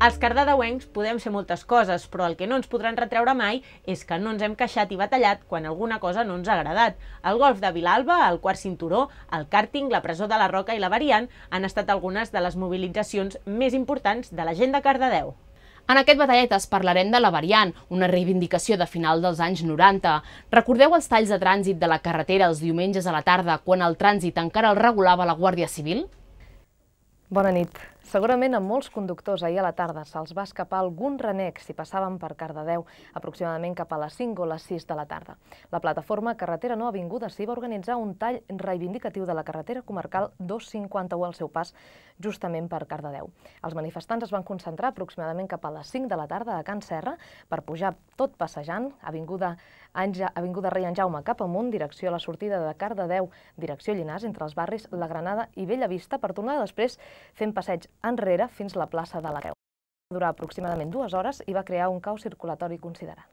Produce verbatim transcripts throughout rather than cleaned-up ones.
Els cardedeuencs podem ser moltes coses, però el que no ens podran retreure mai és que no ens hem queixat i batallat quan alguna cosa no ens ha agradat. El golf de Vilalba, el quart cinturó, el càrting, la presó de la Roca i la Variant han estat algunes de les mobilitzacions més importants de la gent de Cardedeu. En aquest batalletes parlarem de la Variant, una reivindicació de final dels anys noranta. Recordeu els talls de trànsit de la carretera els diumenges a la tarda, quan el trànsit encara el regulava la Guàrdia Civil? Bona nit. Segurament a molts conductors ahir a la tarda se'ls va escapar algun renec si passaven per Cardedeu, aproximadament cap a les cinc o les sis de la tarda. La plataforma Carretera No Avinguda s'hi va organitzar un tall reivindicatiu de la carretera comarcal dos cinquanta u al seu pas justament per Cardedeu. Els manifestants es van concentrar aproximadament cap a les cinc de la tarda a Can Serra per pujar tot passejant, avinguda Avinguda Rei en Jaume cap amunt, direcció a la sortida de Cardedeu, direcció Llinars, entre els barris La Granada i Bellavista, per tornar després fent passeig enrere fins a la plaça de la Creu. Va durar aproximadament dues hores i va crear un caos circulatori considerant.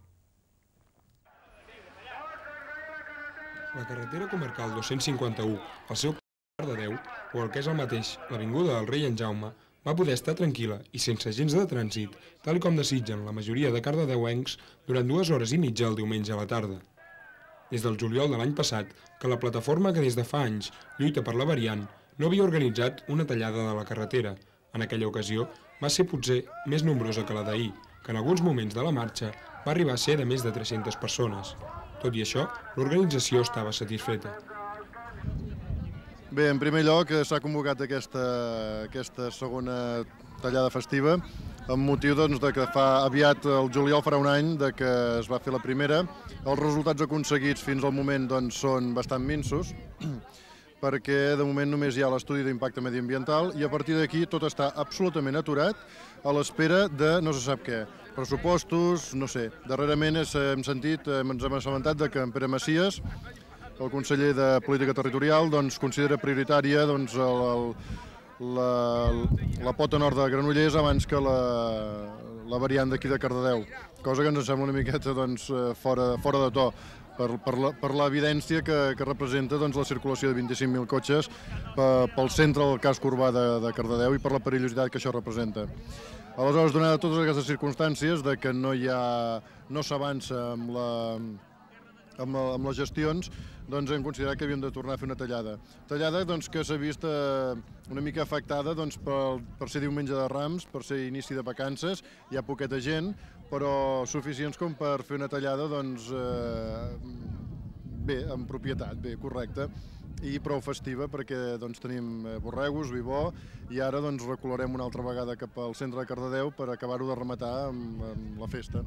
La carretera comarcal dos-cents cinquanta-u, al seu Cardedeu, o el que és el mateix, l'avinguda del Rei en Jaume, va poder estar tranquil·la i sense agents de trànsit, tal com desitgen la majoria de cardedeuencs durant dues hores i mitja el diumenge a la tarda. Des del juliol de l'any passat, que la plataforma que des de fa anys lluita per la Variant no havia organitzat una tallada de la carretera. En aquella ocasió va ser potser més nombrosa que la d'ahir, que en alguns moments de la marxa va arribar a ser de més de tres-centes persones. Tot i això, l'organització estava satisfeta. Bé, en primer lloc s'ha convocat aquesta, aquesta segona tallada festiva amb motiu doncs, de que fa aviat, el juliol farà un any de que es va fer la primera. Els resultats aconseguits fins al moment doncs, són bastant minsos, perquè de moment només hi ha l'estudi d'impacte mediambiental i a partir d'aquí tot està absolutament aturat a l'espera de no se sap què. Pressupostos, no sé. Darrerament hem sentit, ens hem assabentat de que en Pere Macias, el conseller de Política Territorial, doncs, considera prioritària doncs, el, el, la, la pota nord de Granollers abans que la, la variant d'aquí de Cardedeu, cosa que ens sembla una miqueta doncs, fora, fora de to per, per l'evidència que, que representa doncs, la circulació de vint-i-cinc mil cotxes pel centre del casc urbà de, de Cardedeu i per la perillositat que això representa. Aleshores, donades totes aquestes circumstàncies de que no hi ha, no s'avança amb la amb, amb les gestions, doncs hem considerat que havíem de tornar a fer una tallada. Tallada doncs, que s'ha vist eh, una mica afectada doncs, per, per ser diumenge de Rams, per ser inici de vacances, hi ha poqueta gent, però suficients com per fer una tallada doncs, eh, bé, amb propietat, bé, correcta, i prou festiva perquè doncs, tenim borregos, vi bo, i ara doncs, recularem una altra vegada cap al centre de Cardedeu per acabar-ho de rematar amb, amb la festa.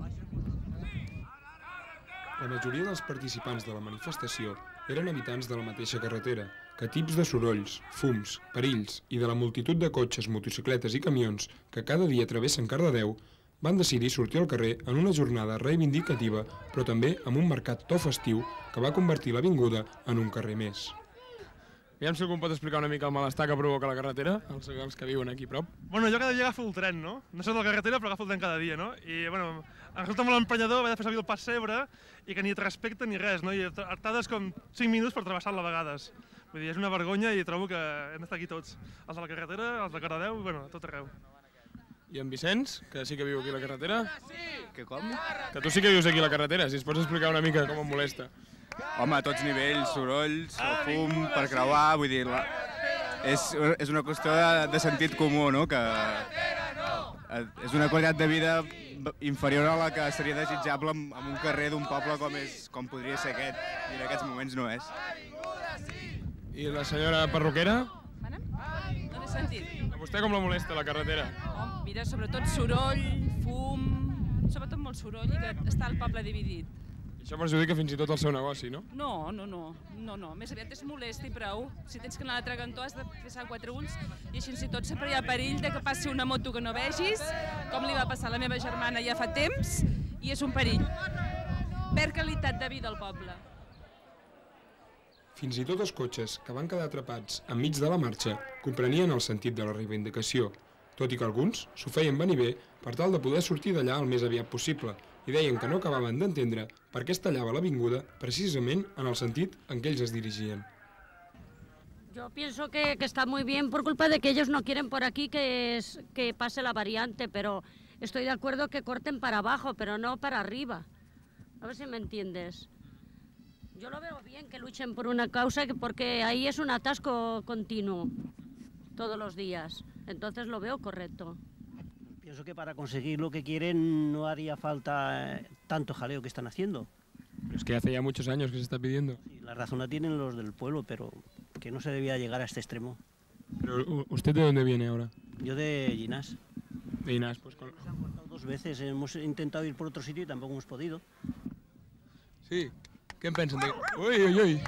La majoria dels participants de la manifestació eren habitants de la mateixa carretera, que tips de sorolls, fums, perills i de la multitud de cotxes, motocicletes i camions que cada dia travessen Cardedeu van decidir sortir al carrer en una jornada reivindicativa, però també amb un marcat to festiu que va convertir l'avinguda en un carrer més. Aviam si algú pot explicar una mica el malestar que provoca la carretera, els, els que viuen aquí a prop. Bueno, jo cada dia agafo el tren, no? No soc de la carretera, però agafo el tren cada dia, no? I, bueno, em resulta molt emprenyador haver de fer servir el pas Segre i que ni et respecta ni res, no? I tardes com cinc minuts per travessar-la a vegades. Vull dir, és una vergonya i trobo que hem d'estar aquí tots. Els de la carretera, els de Cardedeu, bueno, a tot arreu. I en Vicenç, que sí que viu aquí a la carretera? Que com? Que tu sí que vius aquí a la carretera, si ens pots explicar una mica com em molesta. Home, a tots nivells, sorolls, el fum, per creuar, vull dir, la... és, és una qüestió de, de sentit comú, no?, que és una qualitat de vida inferior a la que seria desitjable en, en un carrer d'un poble com, és, com podria ser aquest, i en aquests moments no és. I la senyora perruquera? No l'he sentit. A vostè com la molesta, la carretera? Oh, mira, sobretot soroll, fum, sobretot molt soroll i que està el poble dividit. Això perjudica fins i tot el seu negoci, no? No, no, no, no, no. Més aviat és molest i prou. Si tens que anar a l'altre cantó has de fer quatre ulls i així i tot sempre hi ha perill de que passi una moto que no vegis, com li va passar a la meva germana ja fa temps, i és un perill. Perd qualitat de vida al poble. Fins i tot els cotxes que van quedar atrapats enmig de la marxa comprenien el sentit de la reivindicació, tot i que alguns s'ho feien venir bé per tal de poder sortir d'allà el més aviat possible, i deien que no acabaven d'entendre per què es tallava l'avinguda precisament en el sentit en què ells es dirigien. Yo pienso que, que está muy bien por culpa de que ellos no quieren por aquí que, es, que pase la variante, pero estoy de acuerdo que corten para abajo, pero no para arriba. A ver si me entiendes. Yo lo veo bien que luchen por una causa porque ahí es un atasco continuo todos los días. Entonces lo veo correcto. Pienso que para conseguir lo que quieren no haría falta tanto jaleo que están haciendo. Es que hace ya muchos años que se está pidiendo. Sí, la razón la tienen los del pueblo, pero que no se debía llegar a este extremo. Pero, ¿usted de dónde viene ahora? Yo de Llinás. De Llinás, pues... Con... Nos han cortado dos veces, hemos intentado ir por otro sitio y tampoco hemos podido. Sí, què en pensen? De... Ui, ui, ui!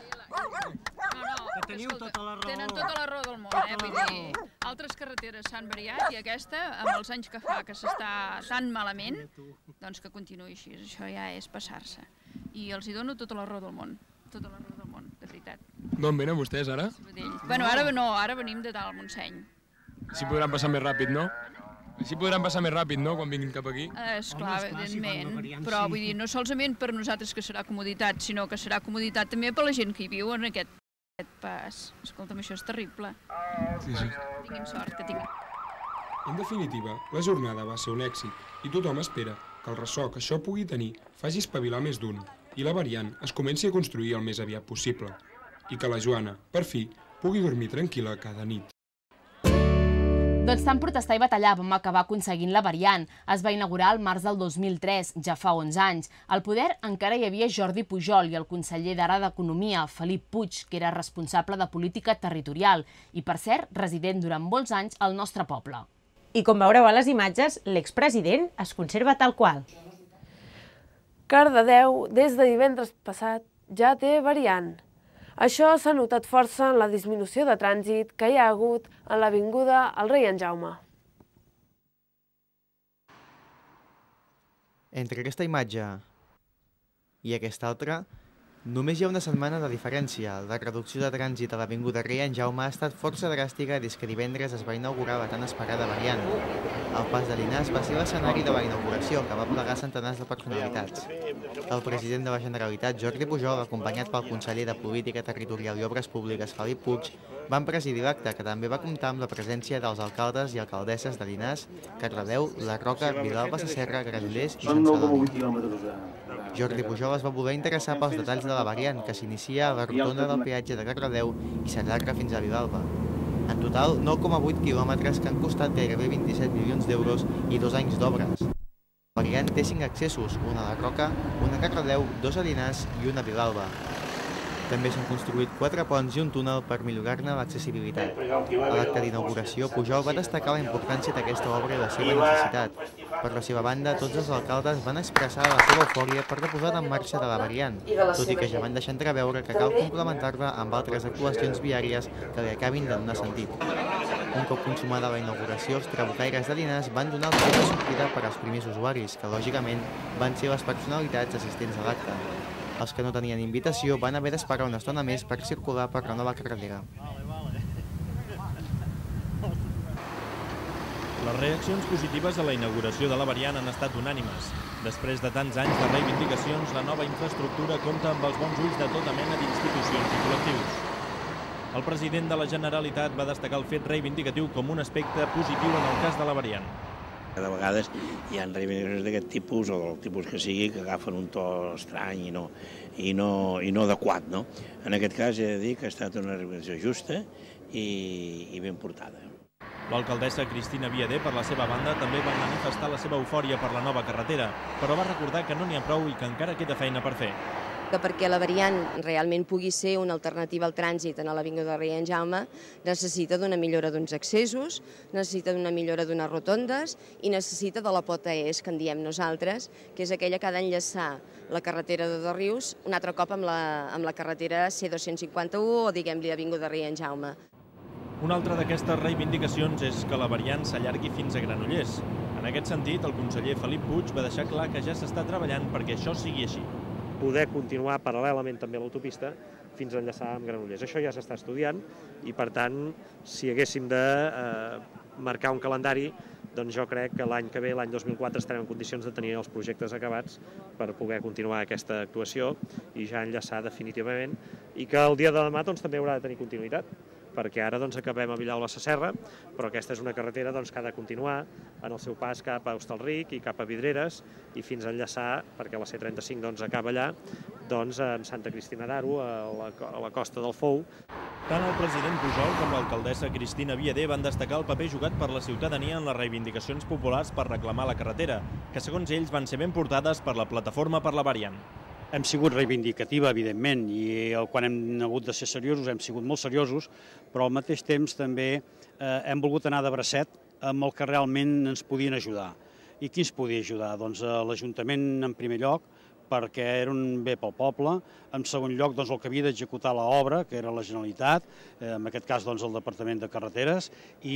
No, no, escolta, tenen tota la raó del món, eh? Vull dir, altres carreteres s'han variat i aquesta, amb els anys que fa que s'està tan malament, doncs que continuï així, això ja és passar-se. I els hi dono tota la raó del món, tota la raó del món, de veritat. D'on venen vostès, ara? Bueno, ara no, ara venim de dalt Montseny. Així podran passar més ràpid, no? Així podran passar més ràpid, no?, quan vinguin cap aquí. Esclar, evidentment, però vull dir, no solament per nosaltres que serà comoditat, sinó que serà comoditat també per la gent que hi viu en aquest pas. Escolta'm, això és terrible. Sí, sí. Tinguin sort, que tinguin. En definitiva, la jornada va ser un èxit i tothom espera que el ressò que això pugui tenir faci espavilar més d'un i la variant es comenci a construir el més aviat possible i que la Joana, per fi, pugui dormir tranquil·la cada nit. Doncs tant protestar i batallar vam acabar aconseguint la variant. Es va inaugurar al març del dos mil tres, ja fa onze anys. Al poder encara hi havia Jordi Pujol i el conseller d'ara d'Economia, Felip Puig, que era responsable de política territorial i, per cert, resident durant molts anys al nostre poble. I com veureu a les imatges, l'expresident es conserva tal qual. Cardedeu, des de divendres passat, ja té variant. Això s'ha notat força en la disminució de trànsit que hi ha hagut en l'avinguda al Rei en Jaume. Entre aquesta imatge i aquesta altra, només hi ha una setmana de diferència. La reducció de trànsit a l'avinguda Rei en Jaume ha estat força dràstica des que divendres es va inaugurar la tan esperada variant. El pas de Llinars va ser l'escenari de la inauguració, que va plegar centenars de personalitats. El president de la Generalitat, Jordi Pujol, acompanyat pel conseller de Política Territorial i Obres Públiques, Felip Puig, van presidir l'acte, que també va comptar amb la presència dels alcaldes i alcaldesses de Llinars, Cardedeu, La Roca, Vilalba Sasserra, Granollers i Sant Celoni. Jordi Pujol es va voler interessar pels detalls de la variant, que s'inicia a la rotonda del peatge de Cardedeu i s'allarga fins a Vilalba. En total, nou coma vuit quilòmetres que han costat gairebé vint-i-set milions d'euros i dos anys d'obres. La variant té cinc accessos, una a La Roca, una a Cardedeu, dos a Llinars i una a Vilalba. També s'han construït quatre ponts i un túnel per millorar-ne l'accessibilitat. A l'acte d'inauguració, Pujol va destacar la importància d'aquesta obra i la seva necessitat. Per la seva banda, tots els alcaldes van expressar la seva eufòria per la posada en marxa de la variant, tot i que ja van deixar entreveure que cal complementar-la amb altres actuacions viàries que li acabin de donar sentit. Un cop consumada la inauguració, els trabucaires de Llinars van donar el tret de sortida per als primers usuaris, que lògicament van ser les personalitats assistents a l'acte. Els que no tenien invitació van haver d'esperar una estona més per circular per la nova carretera. Les reaccions positives a la inauguració de la variant han estat unànimes. Després de tants anys de reivindicacions, la nova infraestructura compta amb els bons ulls de tota mena d'institucions i col·lectius. El president de la Generalitat va destacar el fet reivindicatiu com un aspecte positiu en el cas de la variant. De vegades hi ha reivindicacions d'aquest tipus, o del tipus que sigui, que agafen un to estrany i no, i no, i no adequat, no? En aquest cas he de dir que ha estat una reivindicació justa i, i ben portada. L'alcaldessa Cristina Viader, per la seva banda, també va manifestar la seva eufòria per la nova carretera, però va recordar que no n'hi ha prou i que encara queda feina per fer. Que perquè la variant realment pugui ser una alternativa al trànsit en l'avinguda Rei en Jaume, necessita d'una millora d'uns accessos, necessita d'una millora d'unes rotondes i necessita de la pota est, que en diem nosaltres, que és aquella que ha d'enllaçar la carretera de Dosrius un altre cop amb la, amb la carretera C dos-cents cinquanta-u o diguem-li avinguda Rei en Jaume. Una altra d'aquestes reivindicacions és que la variant s'allargui fins a Granollers. En aquest sentit, el conseller Felip Puig va deixar clar que ja s'està treballant perquè això sigui així. Poder continuar paral·lelament també a l'autopista fins a enllaçar amb Granollers. Això ja s'està estudiant i, per tant, si haguéssim de eh, marcar un calendari, doncs jo crec que l'any que ve, l'any dos mil quatre, estarem en condicions de tenir els projectes acabats per poder continuar aquesta actuació i ja enllaçar definitivament, i que el dia de demà doncs, també haurà de tenir continuïtat. perquè ara doncs, acabem a Vilalba Sasserra, però aquesta és una carretera doncs, que ha de continuar en el seu pas cap a Hostalric i cap a Vidreres i fins a enllaçar, perquè la C trenta-cinc doncs, acaba allà, doncs, en Santa Cristina d'Aro, a, la, a la costa del Fou. Tant el president Pujol com l'alcaldessa Cristina Viader van destacar el paper jugat per la ciutadania en les reivindicacions populars per reclamar la carretera, que segons ells van ser ben portades per la plataforma per la variant. Hem sigut reivindicativa, evidentment, i quan hem hagut de ser seriosos hem sigut molt seriosos, però al mateix temps també eh, hem volgut anar de bracet amb el que realment ens podien ajudar. I qui ens podia ajudar? Doncs l'Ajuntament en primer lloc, perquè era un bé pel poble, en segon lloc doncs, el que havia d'executar l'obra, que era la Generalitat, eh, en aquest cas doncs, el Departament de Carreteres,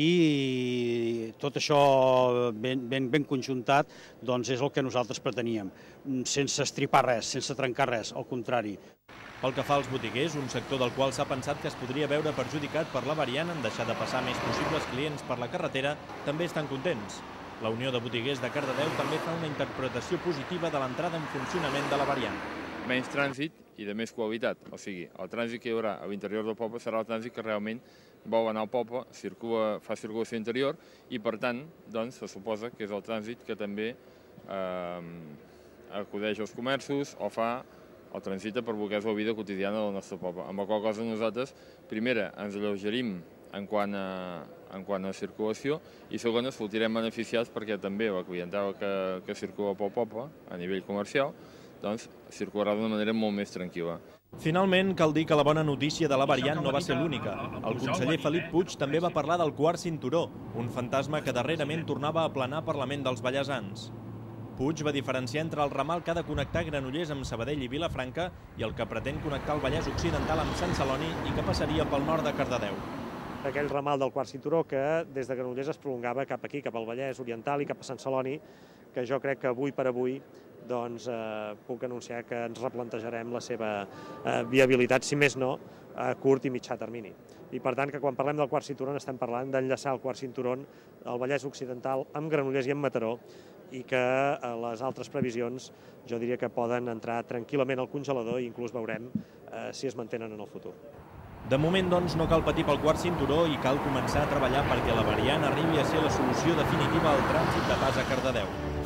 i tot això ben, ben, ben conjuntat doncs, és el que nosaltres preteníem, sense estripar res, sense trencar res, al contrari. Pel que fa als botiguers, un sector del qual s'ha pensat que es podria veure perjudicat per la variant en deixar de passar més possibles clients per la carretera, també estan contents. La Unió de Botiguers de Cardedeu també fa una interpretació positiva de l'entrada en funcionament de la variant. Menys trànsit i de més qualitat, o sigui, el trànsit que hi haurà a l'interior del poble serà el trànsit que realment vol anar al poble, circula, fa circulació interior i, per tant, doncs, se suposa que és el trànsit que també eh, acudeix als comerços o fa el transita per bloquejar la vida quotidiana del nostre poble. Amb la qual cosa nosaltres, primera, ens alleugerim en quant a, en quant a circulació i segona, sortirem beneficiats perquè també la clientela que, que circula pel poble a nivell comercial doncs, circularà d'una manera molt més tranquil·la. Finalment, cal dir que la bona notícia de la variant no va ser l'única. El conseller Felip Puig també va parlar del quart cinturó, un fantasma que darrerament tornava a planar per la ment dels vallesans. Puig va diferenciar entre el ramal que ha de connectar Granollers amb Sabadell i Vilafranca i el que pretén connectar el Vallès Occidental amb Sant Celoni i que passaria pel nord de Cardedeu. Aquell ramal del quart cinturó que des de Granollers es prolongava cap aquí, cap al Vallès Oriental i cap a Sant Celoni, que jo crec que avui per avui doncs, eh, puc anunciar que ens replantejarem la seva eh, viabilitat, si més no, a curt i mitjà termini. I per tant que quan parlem del quart cinturó estem parlant d'enllaçar el quart cinturó al Vallès Occidental amb Granollers i amb Mataró i que eh, les altres previsions jo diria que poden entrar tranquil·lament al congelador i inclús veurem eh, si es mantenen en el futur. De moment, doncs, no cal patir pel quart cinturó i cal començar a treballar perquè la variant arribi a ser la solució definitiva al trànsit de pas a Cardedeu.